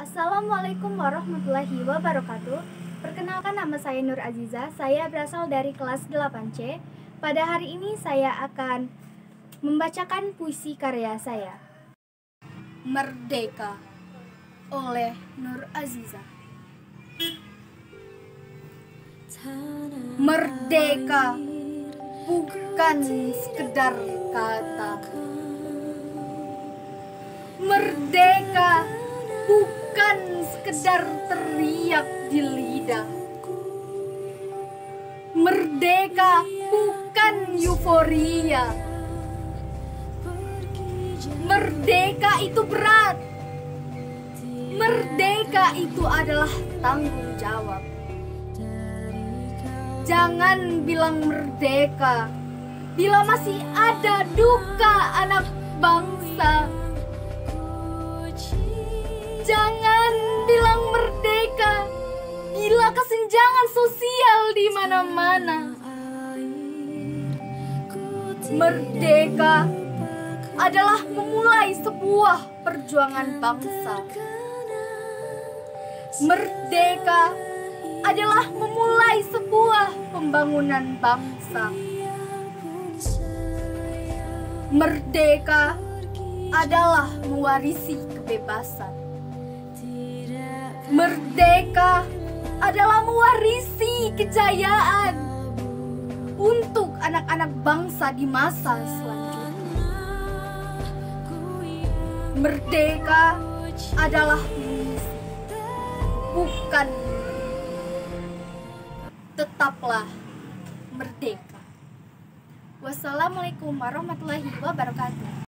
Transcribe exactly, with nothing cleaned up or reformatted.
Assalamualaikum warahmatullahi wabarakatuh. Perkenalkan, nama saya Nur Aziza. Saya berasal dari kelas delapan C. Pada hari ini saya akan membacakan puisi karya saya, Merdeka oleh Nur Aziza. Merdeka bukan sekedar kata. Merdeka bukan sekedar teriak di lidah. Merdeka bukan euforia. Merdeka itu berat. Merdeka itu adalah tanggung jawab. Jangan bilang merdeka bila masih ada duka anak bangsa. Jangan bilang merdeka bila kesenjangan sosial di mana-mana. Merdeka adalah memulai sebuah perjuangan bangsa. Merdeka adalah memulai sebuah pembangunan bangsa. Merdeka adalah mewarisi kebebasan. Merdeka adalah mewarisi kejayaan untuk anak-anak bangsa di masa selanjutnya. Merdeka adalah misi, bukan tetaplah merdeka. Wassalamualaikum warahmatullahi wabarakatuh.